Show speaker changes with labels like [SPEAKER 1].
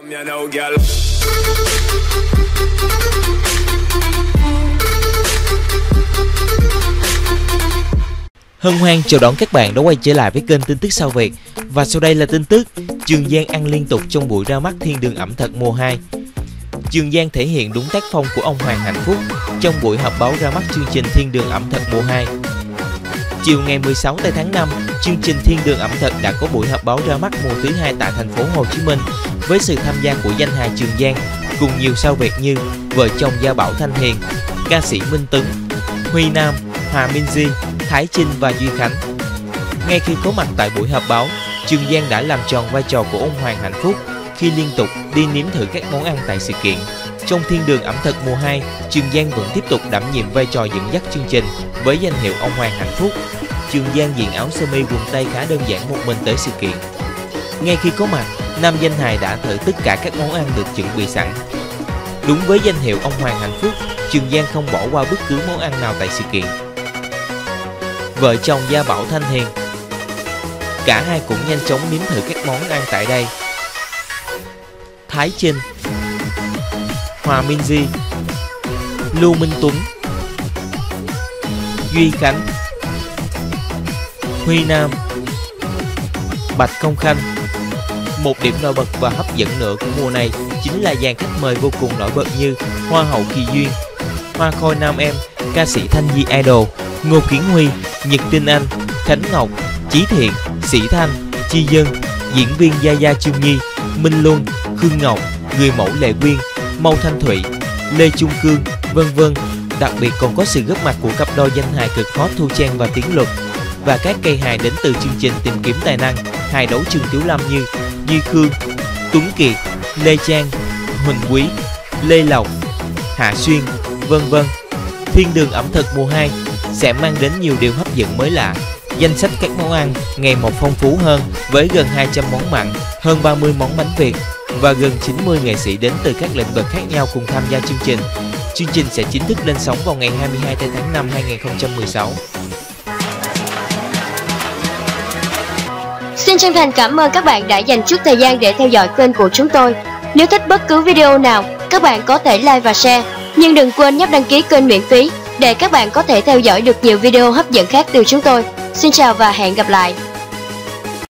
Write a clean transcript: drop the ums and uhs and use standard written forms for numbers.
[SPEAKER 1] Hân hoan chào đón các bạn đã quay trở lại với kênh tin tức Sao Việt. Và sau đây là tin tức Trường Giang ăn liên tục trong buổi ra mắt Thiên Đường ẩm thực mùa 2. Trường Giang thể hiện đúng tác phong của ông Hoàng Hạnh Phúc trong buổi họp báo ra mắt chương trình Thiên Đường ẩm thực mùa 2. Chiều ngày 16 tháng 5, chương trình Thiên Đường ẩm thực đã có buổi họp báo ra mắt mùa thứ 2 tại thành phố Hồ Chí Minh với sự tham gia của danh hài Trường Giang cùng nhiều sao Việt như vợ chồng Gia Bảo Thanh Hiền, ca sĩ Minh Tuấn, Huy Nam, Hòa Minzy, Thái Trinh và Duy Khánh. Ngay khi có mặt tại buổi họp báo, Trường Giang đã làm tròn vai trò của ông Hoàng Hạnh Phúc khi liên tục đi nếm thử các món ăn tại sự kiện. Trong Thiên Đường ẩm thực mùa 2, Trường Giang vẫn tiếp tục đảm nhiệm vai trò dẫn dắt chương trình với danh hiệu ông Hoàng Hạnh Phúc. Trường Giang diện áo sơ mi quần tây khá đơn giản một mình tới sự kiện. Ngay khi có mặt, nam danh hài đã thử tất cả các món ăn được chuẩn bị sẵn. Đúng với danh hiệu ông Hoàng Hạnh Phúc, Trường Giang không bỏ qua bất cứ món ăn nào tại sự kiện. Vợ chồng Gia Bảo Thanh Hiền, cả hai cũng nhanh chóng nếm thử các món ăn tại đây. Thái Trinh, Hòa Minzy, Lưu Minh Tuấn, Duy Khánh, Huy Nam, Bạch Công Khanh. Một điểm nổi bật và hấp dẫn nữa của mùa này chính là dàn khách mời vô cùng nổi bật như Hoa hậu Kỳ Duyên, Hoa khôi Nam Em, ca sĩ Thanh Di Idol, Ngô Kiến Huy, Nhật Tinh Anh, Khánh Ngọc, Chí Thiện, Sĩ Thanh, Chi Dân, diễn viên Gia Gia Trương Nhi, Minh Luân, Khương Ngọc, người mẫu Lệ Quyên, Mâu Thanh Thụy, Lê Trung Cương, vân vân. Đặc biệt còn có sự góp mặt của cặp đôi danh hài cực hot Thu Trang và Tiến Luật và các cây hài đến từ chương trình tìm kiếm tài năng hài đấu trường Tiểu Lâm như Duy Khương, Tuấn Kiệt, Lê Trang, Huỳnh Quý, Lê Lộc, Hạ Xuyên, vân vân. Thiên Đường ẩm thực mùa 2 sẽ mang đến nhiều điều hấp dẫn mới lạ. Danh sách các món ăn ngày một phong phú hơn với gần 200 món mặn, hơn 30 món bánh Việt và gần 90 nghệ sĩ đến từ các lĩnh vực khác nhau cùng tham gia chương trình. Chương trình sẽ chính thức lên sóng vào ngày 22 tháng 5 2016.
[SPEAKER 2] Xin chân thành cảm ơn các bạn đã dành chút thời gian để theo dõi kênh của chúng tôi. Nếu thích bất cứ video nào, các bạn có thể like và share. Nhưng đừng quên nhấp đăng ký kênh miễn phí để các bạn có thể theo dõi được nhiều video hấp dẫn khác từ chúng tôi. Xin chào và hẹn gặp lại!